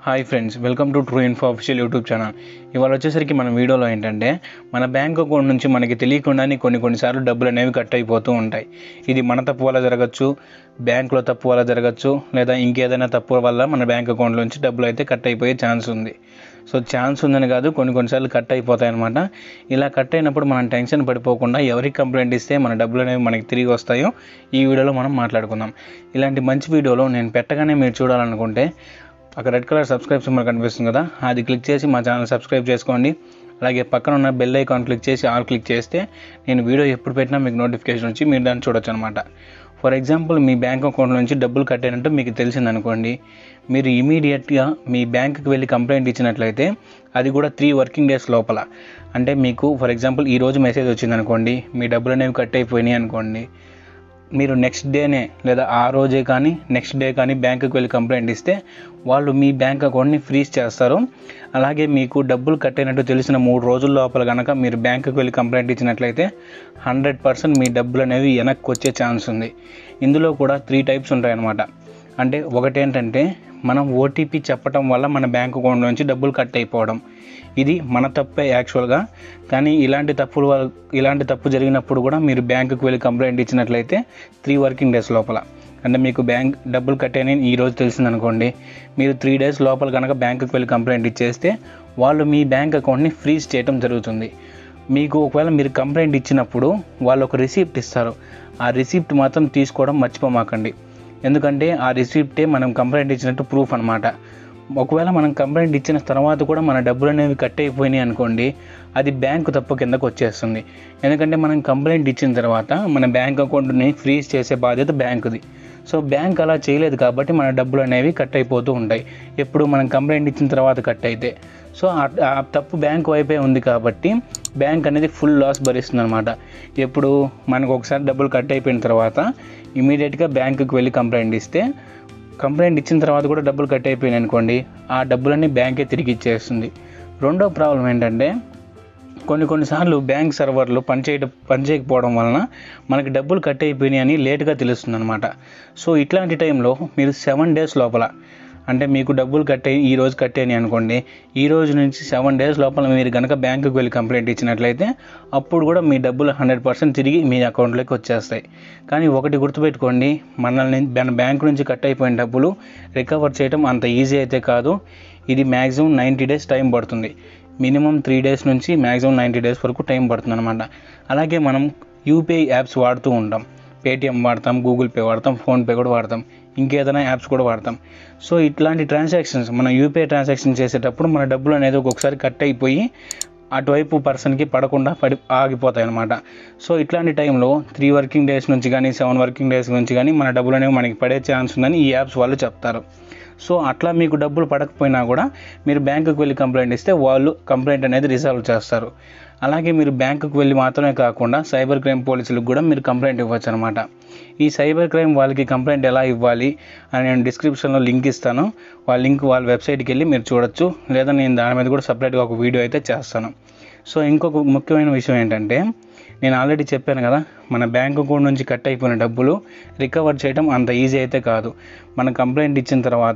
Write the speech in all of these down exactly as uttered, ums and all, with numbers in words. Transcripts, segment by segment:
Hi friends, welcome to TrueInfo Official YouTube Channel. ఇవాళ వచ్చేసరికి మన వీడియోలో ఏంటంటే మన బ్యాంక్ అకౌంట్ నుంచి మనకి తెలియకుండానే కొన్ని కొన్నిసార్లు డబ్బులు అనేవి కట్ అయిపోతూ ఉంటాయి. ఇది మన తప్పు వల్ల జరగచ్చు, బ్యాంకులో తప్పు వల్ల జరగచ్చు, లేదా ఇంకేదైనా తప్పు వల్ల మన బ్యాంక్ అకౌంట్ నుంచి డబ్బులు అయితే కట్ అయిపోయే ఛాన్స్ ఉంది. సో ఛాన్స్ ఉందని కాదు, కొన్ని కొన్నిసార్లు కట్ అయిపోతాయి అన్నమాట. ఇలా కట్ అయినప్పుడు మనం టెన్షన్ పడిపోకుండా ఎవరికి కంప్లైంట్ ఇస్తే మన డబ్బులు అనేవి మనకి తిరిగి వస్తాయో ఈ వీడియోలో మనం మాట్లాడుకుందాం. ఇలాంటి మంచి వీడియోలో నేను పెట్టగానే మీరు చూడాలనుకుంటే అక్కడ రెడ్ కలర్ సబ్స్క్రైబ్ సింబల్ కనిపిస్తుంది కదా, అది క్లిక్ చేసి మా ఛానల్ సబ్స్క్రైబ్ చేసుకోండి. అలాగే పక్కన ఉన్న బెల్ ఐకాన్ క్లిక్ చేసి ఆల్ క్లిక్ చేస్తే నేను వీడియో ఎప్పుడు పెట్టినా మీకు నోటిఫికేషన్ వచ్చి మీరు దాన్ని చూడొచ్చు అనమాట. ఫర్ ఎగ్జాంపుల్, మీ బ్యాంక్ అకౌంట్ నుంచి డబ్బులు కట్టానంటూ మీకు తెలిసిందనుకోండి, మీరు ఇమీడియట్గా మీ బ్యాంకుకి వెళ్ళి కంప్లైంట్ ఇచ్చినట్లయితే అది కూడా త్రీ వర్కింగ్ డేస్ లోపల, అంటే మీకు ఫర్ ఎగ్జాంపుల్ ఈరోజు మెసేజ్ వచ్చిందనుకోండి, మీ డబ్బులు అనేవి కట్ అయిపోయినాయి అనుకోండి, మీరు నెక్స్ట్ డేనే లేదా ఆ రోజే కానీ నెక్స్ట్ డే కానీ బ్యాంకుకి వెళ్ళి కంప్లైంట్ ఇస్తే వాళ్ళు మీ బ్యాంక్ అకౌంట్ని ఫ్రీజ్ చేస్తారు. అలాగే మీకు డబ్బులు కట్ అయినట్టు తెలిసిన మూడు రోజుల లోపల కనుక మీరు బ్యాంకుకి వెళ్ళి కంప్లైంట్ ఇచ్చినట్లయితే హండ్రెడ్ పర్సెంట్ మీ డబ్బులు అనేవి వెనక్కి వచ్చే ఛాన్స్ ఉంది. ఇందులో కూడా త్రీ టైప్స్ ఉంటాయన్నమాట. అంటే ఒకటి ఏంటంటే మనం ఓటీపీ చెప్పడం వల్ల మన బ్యాంక్ అకౌంట్ నుంచి డబ్బులు కట్ అయిపోవడం, ఇది మన తప్పే యాక్చువల్గా. కానీ ఇలాంటి తప్పులు ఇలాంటి తప్పు జరిగినప్పుడు కూడా మీరు బ్యాంకుకి వెళ్ళి కంప్లైంట్ ఇచ్చినట్లయితే త్రీ వర్కింగ్ డేస్ లోపల, అంటే మీకు బ్యాంక్ డబ్బులు కట్టేని ఈరోజు తెలిసిందనుకోండి, మీరు త్రీ డేస్ లోపల కనుక బ్యాంకుకి వెళ్ళి కంప్లైంట్ ఇచ్చేస్తే వాళ్ళు మీ బ్యాంక్ అకౌంట్ని ఫ్రీజ్ చేయడం జరుగుతుంది. మీకు ఒకవేళ మీరు కంప్లైంట్ ఇచ్చినప్పుడు వాళ్ళు ఒక రిసిప్ట్ ఇస్తారు, ఆ రిసిప్ట్ మాత్రం తీసుకోవడం మర్చిపోమాకండి. ఎందుకంటే ఆ రిసిప్టే మనం కంప్లైంట్ ఇచ్చినట్టు ప్రూఫ్ అనమాట. ఒకవేళ మనం కంప్లైంట్ ఇచ్చిన తర్వాత కూడా మన డబ్బులు అనేవి కట్ అయిపోయినాయి అనుకోండి, అది బ్యాంకు తప్పు కిందకు వచ్చేస్తుంది. ఎందుకంటే మనం కంప్లైంట్ ఇచ్చిన తర్వాత మన బ్యాంక్ అకౌంట్ని ఫ్రీజ్ చేసే బాధ్యత బ్యాంకుది. సో బ్యాంక్ అలా చేయలేదు కాబట్టి మన డబ్బులు అనేవి కట్ అయిపోతూ ఉంటాయి ఎప్పుడు మనం కంప్లైంట్ ఇచ్చిన తర్వాత కట్ అయితే. సో ఆ తప్పు బ్యాంక్ వైపే ఉంది కాబట్టి బ్యాంక్ అనేది ఫుల్ లాస్ భరిస్తుంది అనమాట. ఎప్పుడు మనకు ఒకసారి డబ్బులు కట్ అయిపోయిన తర్వాత ఇమీడియట్గా బ్యాంకుకి వెళ్ళి కంప్లైంట్ ఇస్తే, కంప్లైంట్ ఇచ్చిన తర్వాత కూడా డబ్బులు కట్ అయిపోయినాయి అనుకోండి, ఆ డబ్బులన్నీ బ్యాంకే తిరిగి ఇచ్చేస్తుంది. రెండో ప్రాబ్లం ఏంటంటే కొన్ని కొన్నిసార్లు బ్యాంక్ సర్వర్లు పనిచేయడం పనిచేయకపోవడం వలన మనకి డబ్బులు కట్ అయిపోయినాయి అని లేట్గా తెలుస్తుంది అనమాట. సో ఇట్లాంటి టైంలో మీరు సెవెన్ డేస్ లోపల, అంటే మీకు డబ్బులు కట్ అయ్యి ఈ రోజు కట్ అయినాయి అనుకోండి, ఈ రోజు నుంచి సెవెన్ డేస్ లోపల మీరు కనుక బ్యాంకుకి వెళ్ళి కంప్లైంట్ ఇచ్చినట్లయితే అప్పుడు కూడా మీ డబ్బులు హండ్రెడ్ పర్సెంట్ తిరిగి మీ అకౌంట్లోకి వచ్చేస్తాయి. కానీ ఒకటి గుర్తుపెట్టుకోండి, మనల్ని మన బ్యాంకు నుంచి కట్ అయిపోయిన డబ్బులు రికవర్ చేయడం అంత ఈజీ అయితే కాదు. ఇది మ్యాక్సిమం నైంటీ డేస్ టైం పడుతుంది. మినిమం త్రీ డేస్ నుంచి మ్యాక్సిమం నైంటీ డేస్ వరకు టైం పడుతుంది అనమాట. అలాగే మనం యూపీఐ యాప్స్ వాడుతూ ఉంటాం, పేటిఎం వాడతాం, గూగుల్ పే వాడతాం, ఫోన్పే కూడా వాడతాం, ఇంకేదైనా యాప్స్ కూడా వాడతాం. సో ఇట్లాంటి ట్రాన్సాక్షన్స్ మనం యూపీఐ ట్రాన్సాక్షన్ చేసేటప్పుడు మన డబ్బులు అనేది ఒక్కొక్కసారి కట్ అయిపోయి అటువైపు పర్సన్కి పడకుండా పడి ఆగిపోతాయి అనమాట. సో ఇట్లాంటి టైంలో త్రీ వర్కింగ్ డేస్ నుంచి కానీ సెవెన్ వర్కింగ్ డేస్ నుంచి కానీ మన డబ్బులు అనేవి మనకి పడే ఛాన్స్ ఉందని ఈ యాప్స్ వాళ్ళు చెప్తారు. సో అట్లా మీకు డబ్బులు పడకపోయినా కూడా మీరు బ్యాంకుకి వెళ్ళి కంప్లైంట్ ఇస్తే వాళ్ళు కంప్లైంట్ అనేది రిసాల్వ్ చేస్తారు. అలాగే మీరు బ్యాంకుకి వెళ్ళి మాత్రమే కాకుండా సైబర్ క్రైమ్ పోలీసులకు కూడా మీరు కంప్లైంట్ ఇవ్వచ్చు అనమాట. ఈ సైబర్ క్రైమ్ వాళ్ళకి కంప్లైంట్ ఎలా ఇవ్వాలి అని నేను డిస్క్రిప్షన్లో లింక్ ఇస్తాను, వాళ్ళ లింక్ వాళ్ళ వెబ్సైట్కి వెళ్ళి మీరు చూడొచ్చు, లేదా నేను దాని మీద కూడా సపరేట్గా ఒక వీడియో అయితే చేస్తాను. సో ఇంకొక ముఖ్యమైన విషయం ఏంటంటే, నేను ఆల్రెడీ చెప్పాను కదా, మన బ్యాంక్ అకౌంట్ నుంచి కట్ అయిపోయిన డబ్బులు రికవర్ చేయడం అంత ఈజీ అయితే కాదు. మన కంప్లైంట్ ఇచ్చిన తర్వాత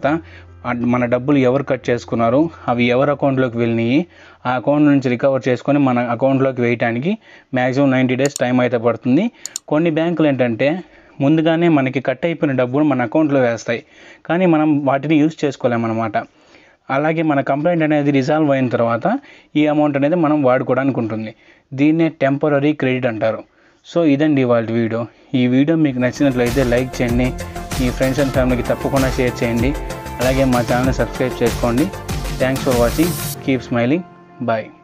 మన డబ్బులు ఎవరు కట్ చేసుకున్నారు, అవి ఎవరి అకౌంట్లోకి వెళ్ళినాయి, ఆ అకౌంట్ నుంచి రికవర్ చేసుకొని మన అకౌంట్లోకి వేయడానికి మ్యాక్సిమం నైంటీ డేస్ టైం అయితే పడుతుంది. కొన్ని బ్యాంకులు ఏంటంటే ముందుగానే మనకి కట్ అయిపోయిన డబ్బులు మన అకౌంట్లో వేస్తాయి, కానీ మనం వాటిని యూజ్ చేసుకోలేమన్నమాట. అలాగే మన కంప్లైంట్ అనేది రిజాల్వ్ అయిన తర్వాత ఈ అమౌంట్ అనేది మనం వాడుకోవడానికి ఉంటుంది. దీన్నే టెంపరరీ క్రెడిట్ అంటారు. సో ఇదండి ఇవాళ వీడియో. ఈ వీడియో మీకు నచ్చినట్లయితే లైక్ చేయండి, మీ ఫ్రెండ్స్ అండ్ ఫ్యామిలీకి తప్పకుండా షేర్ చేయండి. అలాగే మా ఛానల్ని సబ్స్క్రైబ్ చేసుకోండి. Thanks for watching. Keep smiling. Bye.